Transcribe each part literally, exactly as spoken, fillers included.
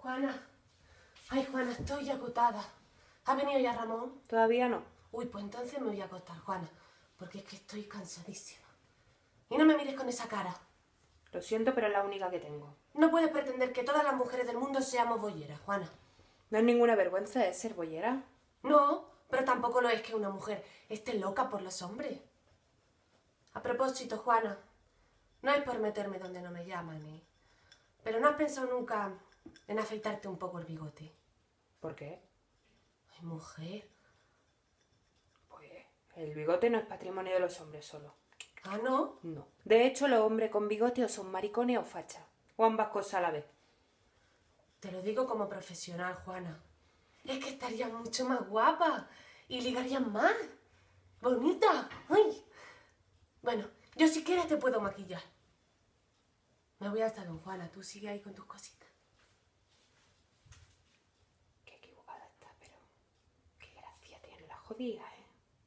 Juana. Ay, Juana, estoy agotada. ¿Ha venido ya Ramón? Todavía no. Uy, pues entonces me voy a acostar, Juana. Porque es que estoy cansadísima. Y no me mires con esa cara. Lo siento, pero es la única que tengo. No puedes pretender que todas las mujeres del mundo seamos bolleras, Juana. No es ninguna vergüenza, es ser bollera. No, pero tampoco lo es que una mujer esté loca por los hombres. A propósito, Juana, no es por meterme donde no me llaman, ¿eh? Pero ¿no has pensado nunca en afeitarte un poco el bigote? ¿Por qué? Ay, mujer. Pues el bigote no es patrimonio de los hombres solo. ¿Ah, no? No. De hecho, los hombres con bigote o son maricones o fachas. O ambas cosas a la vez. Te lo digo como profesional, Juana. Es que estarías mucho más guapa y ligarías más. Bonita. Ay. Bueno, yo si quieres te puedo maquillar. Me voy al salón, Juana. Tú sigue ahí con tus cositas. Qué equivocada está, pero qué gracia tiene la jodida, ¿eh?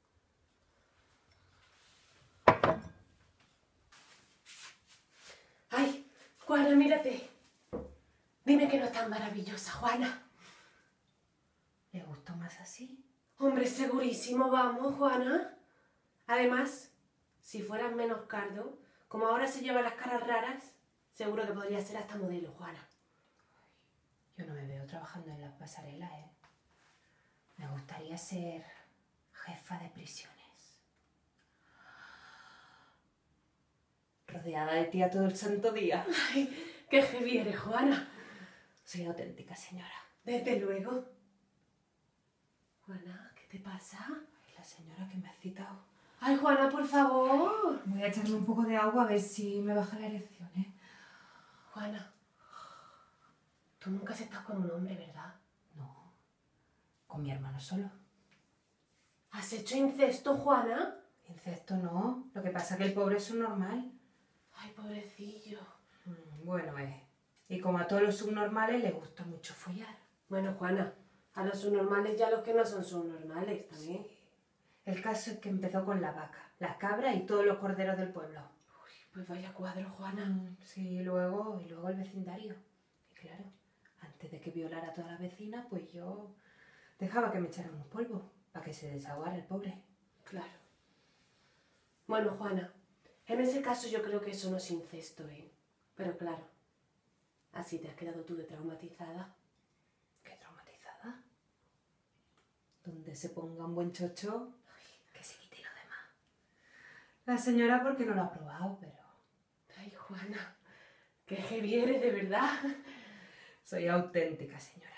Ay, Juana, mírate. Dime que no es tan maravillosa, Juana. ¿Le gustó más así? Hombre, segurísimo, vamos, Juana. Además, si fueras menos cardo, como ahora se lleva las caras raras, seguro que podría ser hasta modelo, Juana. Yo no me veo trabajando en las pasarelas, ¿eh? Me gustaría ser jefa de prisiones. Rodeada de tía todo el santo día. Ay, qué heavy eres, Juana. Soy auténtica señora. Desde luego. Juana, ¿qué te pasa? Ay, la señora que me ha citado. Ay, Juana, por favor. Voy a echarle un poco de agua a ver si me baja la erección, ¿eh? Juana, tú nunca has estado con un hombre, ¿verdad? No, con mi hermano solo. ¿Has hecho incesto, Juana? Incesto no, lo que pasa es que el pobre es un normal. Ay, pobrecillo. Mm, bueno, eh. Y como a todos los subnormales les gusta mucho follar. Bueno, Juana, a los subnormales y a los que no son subnormales también. Sí. El caso es que empezó con la vaca, las cabras y todos los corderos del pueblo. Uy, pues vaya cuadro, Juana. Mm, sí, y luego, y luego el vecindario. Y claro, antes de que violara a toda la vecina, pues yo dejaba que me echaran unos polvos para que se desahogara el pobre. Claro. Bueno, Juana, en ese caso yo creo que eso no es incesto, ¿eh? Pero claro, así te has quedado tú de traumatizada. ¿Qué traumatizada? Donde se ponga un buen chocho, que se quite lo demás. La señora porque no lo ha probado, pero... Ay, Juana, qué heavy eres, de verdad. Soy auténtica señora.